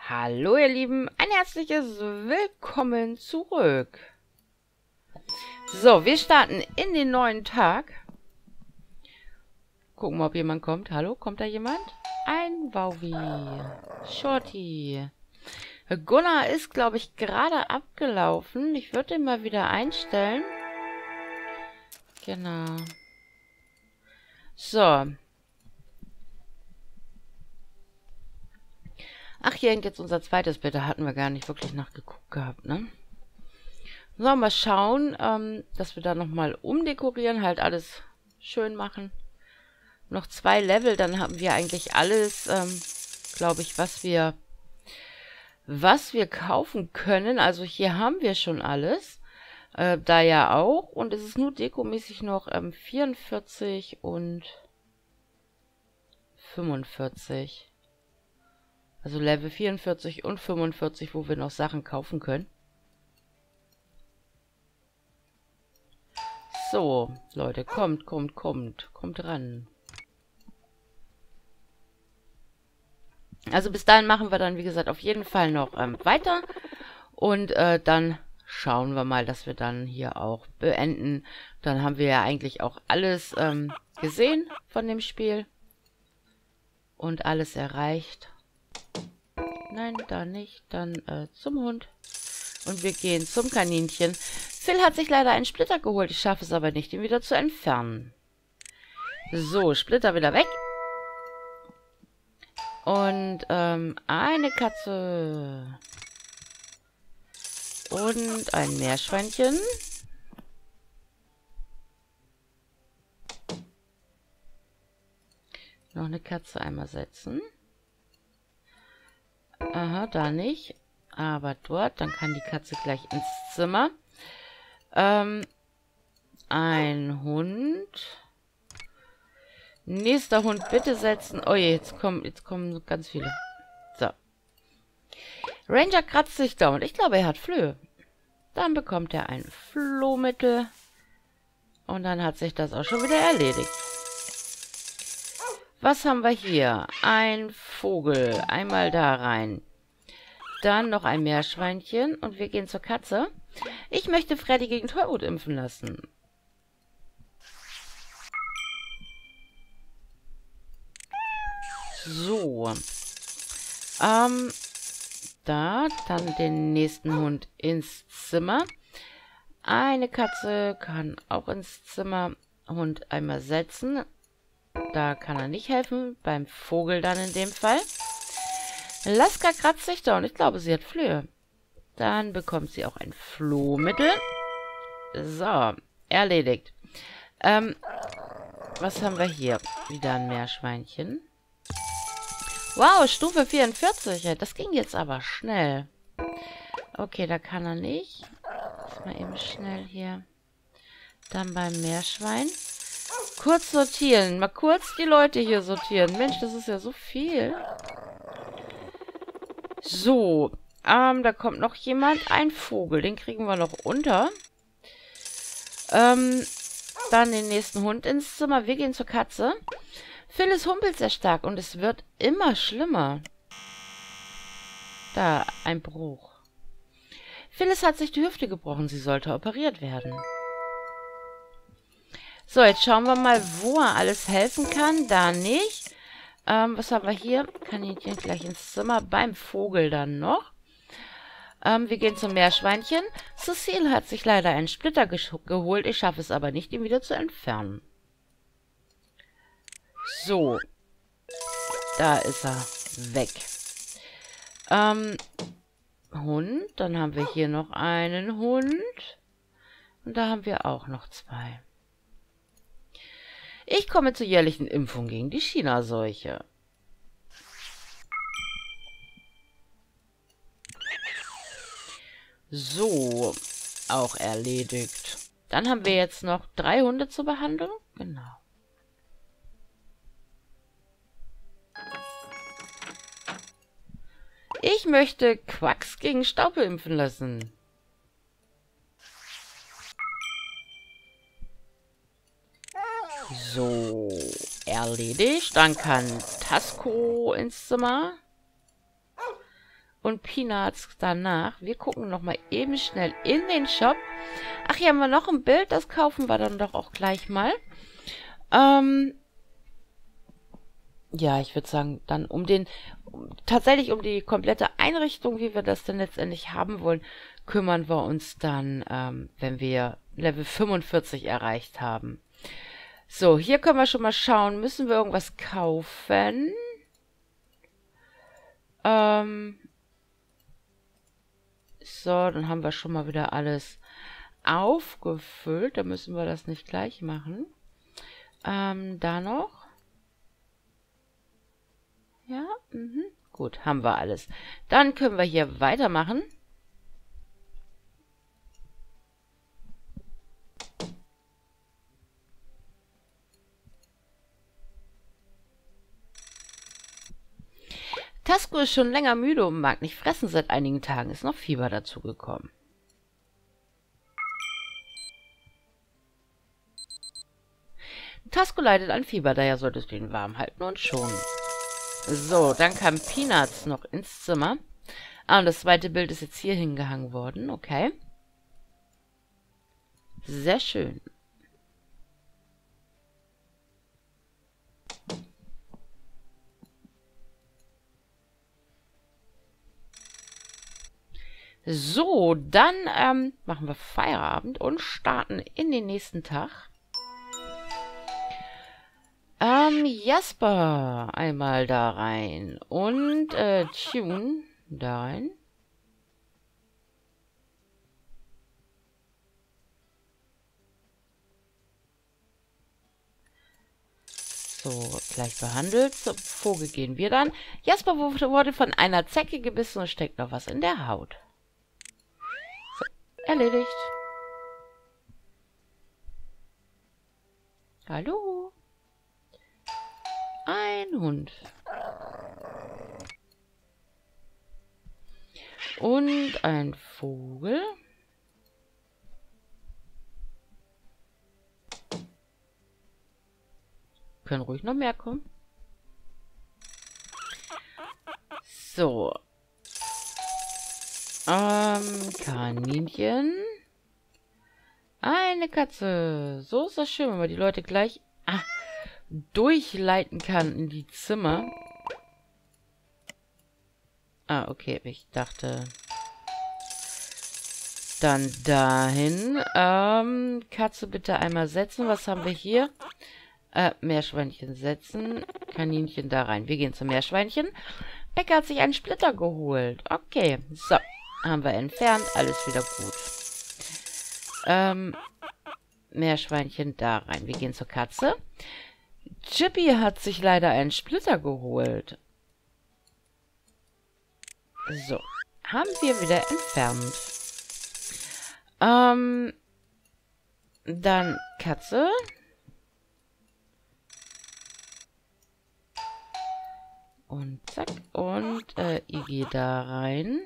Hallo ihr Lieben, ein herzliches Willkommen zurück. So, wir starten in den neuen Tag. Gucken wir, ob jemand kommt. Hallo, kommt da jemand? Ein Wauwi. Shorty. Gunnar ist, glaube ich, gerade abgelaufen. Ich würde ihn mal wieder einstellen. Genau. So. Ach, hier hängt jetzt unser zweites Bett. Da hatten wir gar nicht wirklich nachgeguckt gehabt, ne? So, mal schauen, dass wir da nochmal umdekorieren, halt alles schön machen. Noch 2 Level, dann haben wir eigentlich alles, glaube ich, was wir kaufen können. Also hier haben wir schon alles. Da ja auch. Und es ist nur dekomäßig noch 44 und 45. Also Level 44 und 45, wo wir noch Sachen kaufen können. So, Leute, kommt ran. Also bis dahin machen wir dann, wie gesagt, auf jeden Fall noch weiter. Und dann schauen wir mal, dass wir dann hier auch beenden. Dann haben wir ja eigentlich auch alles gesehen von dem Spiel. Und alles erreicht. Nein, da nicht. Dann zum Hund. Und wir gehen zum Kaninchen. Phil hat sich leider einen Splitter geholt. Ich schaffe es aber nicht, ihn wieder zu entfernen. So, Splitter wieder weg. Und eine Katze. Und ein Meerschweinchen. Noch eine Katze einmal setzen. Aha, da nicht. Aber dort, dann kann die Katze gleich ins Zimmer. Ein Hund. Nächster Hund bitte setzen. Oh je, jetzt kommen ganz viele. So. Ranger kratzt sich da und ich glaube, er hat Flöhe. Dann bekommt er ein Flohmittel. Und dann hat sich das auch schon wieder erledigt. Was haben wir hier? Ein Vogel. Einmal da rein. Dann noch ein Meerschweinchen. Und wir gehen zur Katze. Ich möchte Freddy gegen Tollwut impfen lassen. So. Da. Dann den nächsten Hund ins Zimmer. Eine Katze kann auch ins Zimmer. Hund einmal setzen. Da kann er nicht helfen. Beim Vogel dann in dem Fall. Laska kratzt sich da und ich glaube, sie hat Flöhe. Dann bekommt sie auch ein Flohmittel. So, erledigt. Was haben wir hier? Wieder ein Meerschweinchen. Wow, Stufe 44. Das ging jetzt aber schnell. Okay, da kann er nicht. Mal eben schnell hier. Dann beim Meerschwein. Kurz sortieren. Mal kurz die Leute hier sortieren. Mensch, das ist ja so viel. So. Da kommt noch jemand. Ein Vogel. Den kriegen wir noch unter. Dann den nächsten Hund ins Zimmer. Wir gehen zur Katze. Phyllis humpelt sehr stark und es wird immer schlimmer. Da, ein Bruch. Phyllis hat sich die Hüfte gebrochen. Sie sollte operiert werden. So, jetzt schauen wir mal, wo er alles helfen kann. Da nicht. Was haben wir hier? Kaninchen gleich ins Zimmer. Beim Vogel dann noch. Wir gehen zum Meerschweinchen. Cecile hat sich leider einen Splitter geholt. Ich schaffe es aber nicht, ihn wieder zu entfernen. So. Da ist er. Weg. Hund. Dann haben wir hier noch einen Hund. Und da haben wir auch noch 2. Ich komme zur jährlichen Impfung gegen die China-Seuche. So, auch erledigt. Dann haben wir jetzt noch 3 Hunde zur Behandlung. Genau. Ich möchte Quacks gegen Staupe impfen lassen. So, erledigt. Dann kann Tasco ins Zimmer. und Peanuts danach. Wir gucken nochmal eben schnell in den Shop. Ach, hier haben wir noch ein Bild. Das kaufen wir dann doch auch gleich mal. Ja, ich würde sagen, dann tatsächlich um die komplette Einrichtung, wie wir das denn letztendlich haben wollen, kümmern wir uns dann, wenn wir Level 45 erreicht haben. So, hier können wir schon mal schauen. Müssen wir irgendwas kaufen? So, dann haben wir schon mal wieder alles aufgefüllt. Da müssen wir das nicht gleich machen. Da noch. Ja, gut, haben wir alles. Dann können wir hier weitermachen. Tasco ist schon länger müde und mag nicht fressen. Seit einigen Tagen ist noch Fieber dazu gekommen. Tasco leidet an Fieber, daher solltest du ihn warm halten und schonen. So, dann kam Peanuts noch ins Zimmer. Ah, und das zweite Bild ist jetzt hier hingehangen worden. Okay. Sehr schön. So, dann machen wir Feierabend und starten in den nächsten Tag. Jasper einmal da rein und Tune da rein. So, gleich behandelt. Zum Vogel gehen wir dann. Jasper wurde von einer Zecke gebissen und steckt noch was in der Haut. So, erledigt. Hallo? Ein Hund. Und ein Vogel. Können ruhig noch mehr kommen. So. Kaninchen. Eine Katze. So ist das schön, wenn man die Leute gleich durchleiten kann in die Zimmer. Ah, okay. Ich dachte dann dahin. Katze bitte einmal setzen. Was haben wir hier? Meerschweinchen setzen. Kaninchen da rein. Wir gehen zum Meerschweinchen. Becker hat sich einen Splitter geholt. Okay. So. Haben wir entfernt. Alles wieder gut. Meerschweinchen da rein. Wir gehen zur Katze. Chippy hat sich leider einen Splitter geholt. So. Haben wir wieder entfernt. Dann Katze. Und zack. Und Iggy da rein.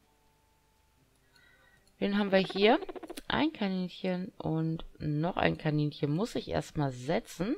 Wen haben wir hier? Ein Kaninchen und noch ein Kaninchen muss ich erstmal setzen.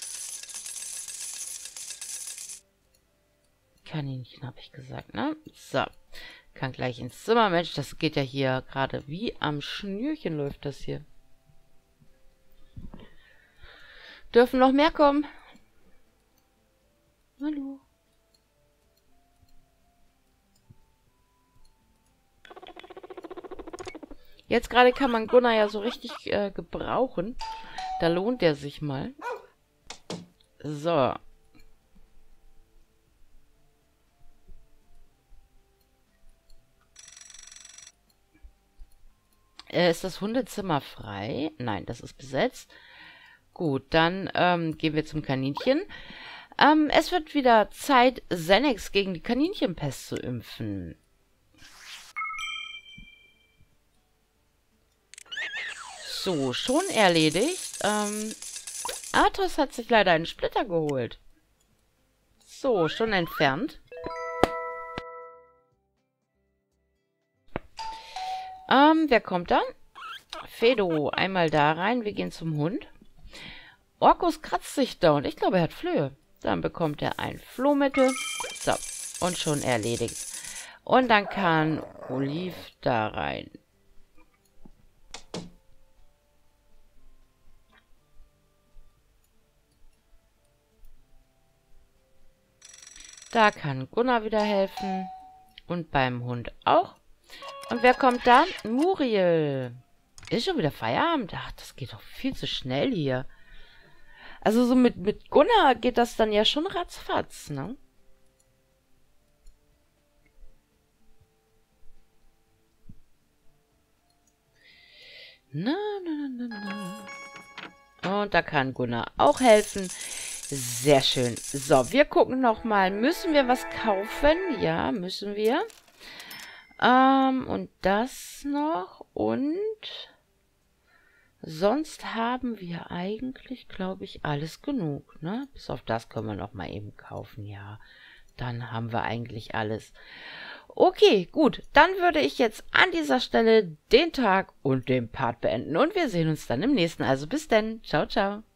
Kaninchen habe ich gesagt, ne? So. Kann gleich ins Zimmer. Mensch, das geht ja hier gerade wie am Schnürchen läuft das hier. Dürfen noch mehr kommen? Hallo. Jetzt gerade kann man Gunnar ja so richtig gebrauchen. Da lohnt der sich mal. So. Ist das Hundezimmer frei? Nein, das ist besetzt. Gut, dann gehen wir zum Kaninchen. Es wird wieder Zeit, Xenex gegen die Kaninchenpest zu impfen. So, schon erledigt. Athos hat sich leider einen Splitter geholt. So, schon entfernt. Wer kommt da? Fedo, einmal da rein. Wir gehen zum Hund. Orkus kratzt sich da und ich glaube, er hat Flöhe. Dann bekommt er ein Flohmittel. So, und schon erledigt. Und dann kann Olive da rein. Da kann Gunnar wieder helfen. Und beim Hund auch. Und wer kommt da? Muriel. Ist schon wieder Feierabend? Ach, das geht doch viel zu schnell hier. Also so mit Gunnar geht das dann ja schon ratzfatz, ne? Na, na, na, na. Und da kann Gunnar auch helfen. Sehr schön. So, wir gucken nochmal. Müssen wir was kaufen? Ja, müssen wir. Und das noch. Und sonst haben wir eigentlich, glaube ich, alles genug, ne? Bis auf das können wir noch mal eben kaufen, ja. Dann haben wir eigentlich alles. Okay, gut. Dann würde ich jetzt an dieser Stelle den Tag und den Part beenden. Und wir sehen uns dann im nächsten. Also bis dann. Ciao, ciao.